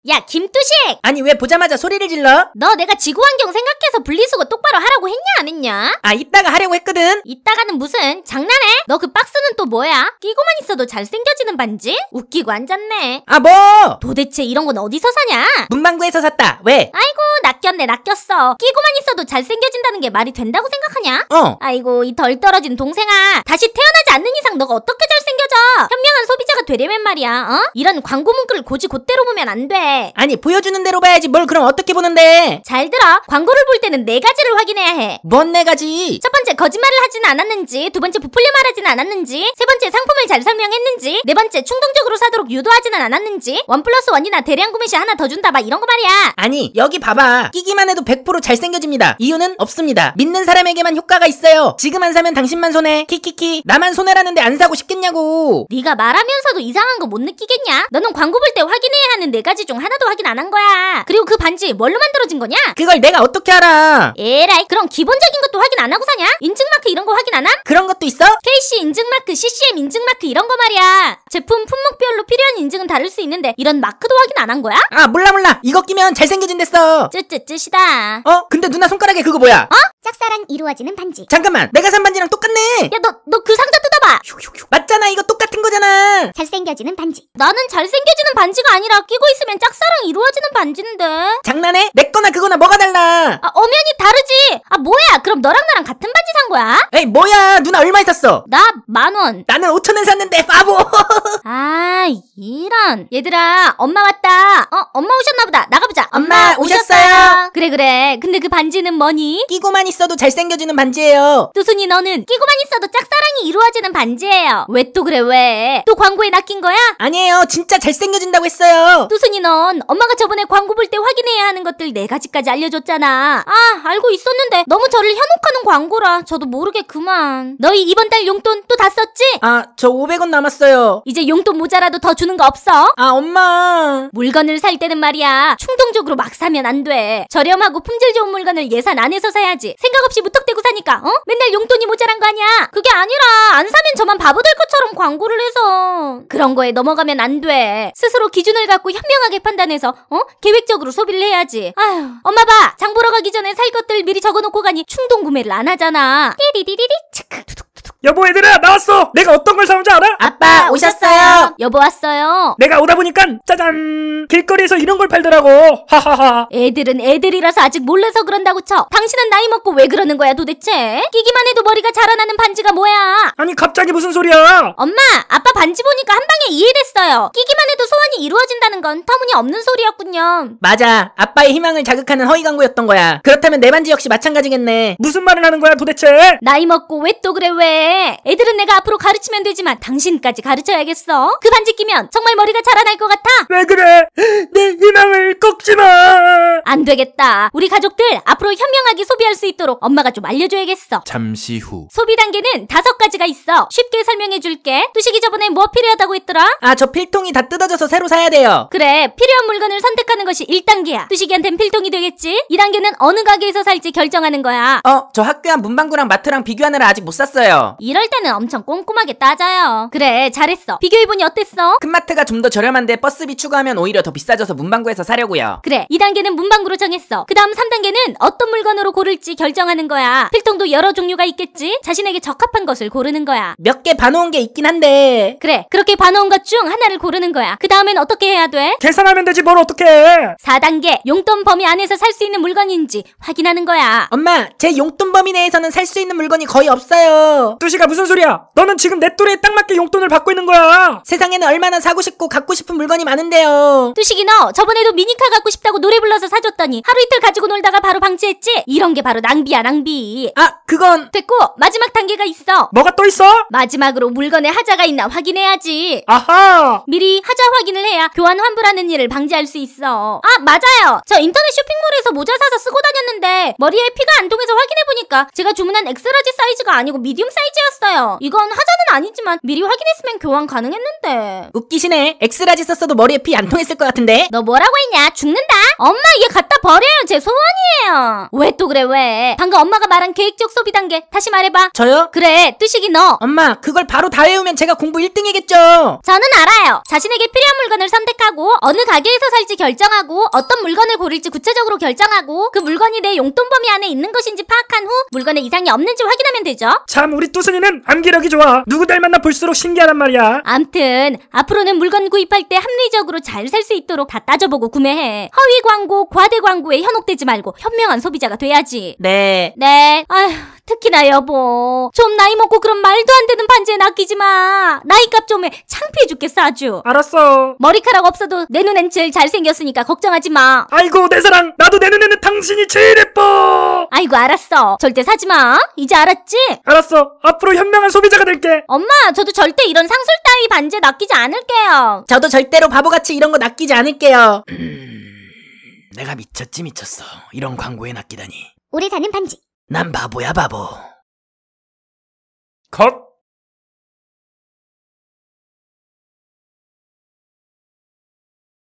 야, 김뚜식! 아니 왜 보자마자 소리를 질러? 너 내가 지구환경 생각해서 분리수거 똑바로 하라고 했냐 안 했냐? 아 이따가 하려고 했거든. 이따가는 무슨 장난해? 너 그 박스는 또 뭐야? 끼고만 있어도 잘생겨지는 반지? 웃기고 앉았네. 아 뭐? 도대체 이런 건 어디서 사냐? 문방구에서 샀다. 왜? 아이고 낚였네 낚였어. 끼고만 있어도 잘생겨진다는 게 말이 된다고 생각하냐? 아이고 이 덜 떨어진 동생아, 다시 태어나지 않는 이상 너가 어떻게 잘생겨져? 현명한 소비자가 되려면 말이야, 어? 이런 광고 문구를 고지 곧대로 보면 안 돼. 아니 보여주는 대로 봐야지 뭘 그럼 어떻게 보는데? 잘 들어. 광고를 볼 때는 4가지를 확인해야 해. 뭔 4가지? 첫 번째, 거짓말을 하지는 않았는지. 두 번째, 부풀려 말하지는 않았는지. 세 번째, 상품을 잘 설명했는지. 네 번째, 충동적으로 사도록 유도하지는 않았는지. 1+1이나 대량 구매 시 하나 더 준다 막 이런 거 말이야. 아니 여기 봐봐. 끼기만 해도 100% 잘생겨집니다. 이유는 없습니다. 믿는 사람에게만 효과가 있어요. 지금 안 사면 당신만 손해. 키키키. 나만 손해라는데 안 사고 싶겠냐고. 네가 말하면서도 이상한 거 못 느끼겠냐? 너는 광고 볼 때 확인해야 하는 4가지 중 하나도 확인 안 한 거야. 그리고 그 반지 뭘로 만들어진 거냐? 그걸 내가 어떻게 알아? 에라이, 그럼 기본적인 것도 확인 안 하고 사냐? 인증마크 이런 거 확인 안 함? 그런 것도 있어? KC 인증마크, CCM 인증마크 이런 거 말이야. 제품 품목별로 필요한 인증은 다를 수 있는데 이런 마크도 확인 안 한 거야? 아 몰라. 이거 끼면 잘생겨진댔어. 쯔쯔쯔시다. 근데 누나 손가락에 그거 뭐야? 짝사랑 이루어지는 반지. 잠깐만, 내가 산 반지랑 똑같네. 야, 너 그 상자 뜯어봐. 맞잖아, 이거 똑같은 거잖아. 잘생겨지는 반지. 나는 잘생겨지는 반지가 아니라 끼고 있으면 짝사랑 이루어지는 반지인데. 장난해? 내 거나 그거나 뭐가 달라? 엄연히 다르지. 뭐야, 그럼 너랑 나랑 같은 반지 산 거야? 에이 뭐야, 누나 얼마에 샀어? 나 10,000원. 나는 5,000원 샀는데 바보. 이런. 얘들아, 엄마 왔다. 엄마 오셨나보다. 나가보자. 엄마 오셨어요. 그래. 근데 그 반지는 뭐니? 끼고만 있어도 잘생겨지는 반지예요. 뚜순이, 너는 끼고만 있어도 짝사랑이 이루어지는 반지예요. 왜 또 그래, 왜? 또 광고에 낚인 거야? 아니에요, 진짜 잘생겨진다고 했어요. 뚜순이, 넌 엄마가 저번에 광고 볼 때 확인해야 하는 것들 4가지까지 알려줬잖아. 알고 있었는데 너무 저를 현혹하는 광고라 저도 모르게 그만. 너희 이번 달 용돈 또 다 썼지? 저 500원 남았어요. 이제 용돈 모자라도 더 주는 거 없어? 엄마. 물건을 살 때는 말이야, 충동적으로 막 사면 안 돼. 저렴하고 품질 좋은 물건을 예산 안에서 사야지. 생각 없이 무턱대고 사니까 맨날 용돈이 모자란 거 아니야? 그게 아니라 안 사면 저만 바보 될 것처럼 광고를 해서. 그런 거에 넘어가면 안 돼. 스스로 기준을 갖고 현명하게 판단해서 계획적으로 소비를 해야지. 아휴, 엄마 봐. 장 보러 가기 전에 살 것들 미리 적어놓고 가니 충동 구매를 안 하잖아. 띠리리리리 치크. 여보, 얘들아 나왔어. 내가 어떤 걸 사온지 알아? 아빠 오셨어요. 여보 왔어요. 내가 오다 보니까 짜잔, 길거리에서 이런 걸 팔더라고. 하하하. 애들은 애들이라서 아직 몰라서 그런다고 쳐. 당신은 나이 먹고 왜 그러는 거야 도대체? 끼기만 해도 머리가 자라나는 반지가 뭐야? 아니 갑자기 무슨 소리야? 엄마, 아빠 반지 보니까 한 방에 이해됐어요. 끼기만 해도 소원이 이루어진다는 건 터무니없는 소리였군요. 맞아, 아빠의 희망을 자극하는 허위 광고였던 거야. 그렇다면 내 반지 역시 마찬가지겠네. 무슨 말을 하는 거야 도대체? 나이 먹고 왜 또 그래, 왜? 애들은 내가 앞으로 가르치면 되지만 당신까지 가르쳐야겠어. 그 반지 끼면 정말 머리가 자라날 것 같아? 왜 그래? 내 희망을 꺾지 마. 안 되겠다. 우리 가족들 앞으로 현명하게 소비할 수 있도록 엄마가 좀 알려줘야겠어. 잠시 후. 소비 단계는 5가지가 있어. 쉽게 설명해줄게. 뚜식이 저번에 뭐 필요하다고 했더라? 저 필통이 다 뜯어져서 새로 사야 돼요. 그래, 필요한 물건을 선택하는 것이 1단계야. 뚜식이한텐 필통이 되겠지? 2단계는 어느 가게에서 살지 결정하는 거야. 저 학교 앞 문방구랑 마트랑 비교하느라 아직 못 샀어요. 이럴 때는 엄청 꼼꼼하게 따져요. 그래, 잘했어. 비교해보니 어땠어? 큰 마트가 좀 더 저렴한데 버스비 추가하면 오히려 더 비싸져서 문방구에서 사려고요. 그래, 2단계는 문방구로 정했어. 그 다음 3단계는 어떤 물건으로 고를지 결정하는 거야. 필통도 여러 종류가 있겠지? 자신에게 적합한 것을 고르는 거야. 몇 개 봐놓은 게 있긴 한데. 그래, 그렇게 봐놓은 것 중 하나를 고르는 거야. 그 다음엔 어떻게 해야 돼? 계산하면 되지 뭘 어떻게 해. 4단계, 용돈 범위 안에서 살 수 있는 물건인지 확인하는 거야. 엄마, 제 용돈 범위 내에서는 살 수 있는 물건이 거의 없어요. 뚜시가 무슨 소리야? 너는 지금 내 또래에 딱 맞게 용돈을 받고 있는 거야. 세상에는 얼마나 사고 싶고 갖고 싶은 물건이 많은데요. 뚜식이, 너 저번에도 미니카 갖고 싶다고 노래 불러서 사줬더니 하루 이틀 가지고 놀다가 바로 방치했지? 이런 게 바로 낭비야, 낭비. 그건 됐고, 마지막 단계가 있어. 뭐가 또 있어? 마지막으로 물건에 하자가 있나 확인해야지. 아하. 미리 하자 확인을 해야 교환 환불하는 일을 방지할 수 있어. 맞아요. 저 인터넷 쇼핑몰에서 모자 사서 쓰고 다녔는데 머리에 피가 안 통해서 확인해보니까 제가 주문한 엑스라지 사이즈가 아니고 미디움 사이즈였어요. 이건 하자는 아니지만 미리 확인했으면 교환 가능했는데. 웃기시네. 엑스라지 썼어도 머리에 피 안 통했을 것 같은데. 너 뭐라고 했냐? 죽는다. 엄마, 얘 갖다 버려요. 제 소원이에요. 왜 또 그래 왜? 방금 엄마가 말한 계획적 소비 단계 다시 말해봐. 저요? 그래 뚜식이 너. 엄마, 그걸 바로 다 외우면 제가 공부 1등이겠죠. 저는 알아요. 자신에게 필요한 물건을 선택하고 어느 가게에서 살지 결정하고 어떤 물건을 고를지 구체적으로 결정하고 그 물건이 내 용돈 범위 안에 있는 것인지 파악한 후 물건에 이상이 없는지 확인하면 되죠. 참 우리 뚜순이는 암기력이 좋아. 누구 닮았나 볼수록 신기하단 말이야. 암튼 앞으로는 물건 구입할 때 합리적으로 잘 살 수 있도록 다 따져보고 구매해. 허위 광고, 과대 광고에 현혹되지 말고 현명한 소비자가 돼야지. 네. 네. 아휴, 특히나 여보. 좀 나이 먹고 그런 말도 안 되는 반지에 낚이지 마. 나이값 좀 해. 창피해 죽겠어 아주. 알았어. 머리카락 없어도 내 눈엔 제일 잘생겼으니까 걱정하지 마. 아이고 내 사랑, 나도 내 눈에는 당신이 제일 예뻐. 아이고 알았어. 절대 사지 마. 이제 알았지? 알았어. 앞으로 현명한 소비자가 될게. 엄마, 저도 절대 이런 상술 따위 반지에 낚이지 않을게요. 저도 절대로 바보같이 이런 거 낚이지 않을게요. 내가 미쳤어. 이런 광고에 낚이다니. 오래 사는 반지. 난 바보야 바보. 컷.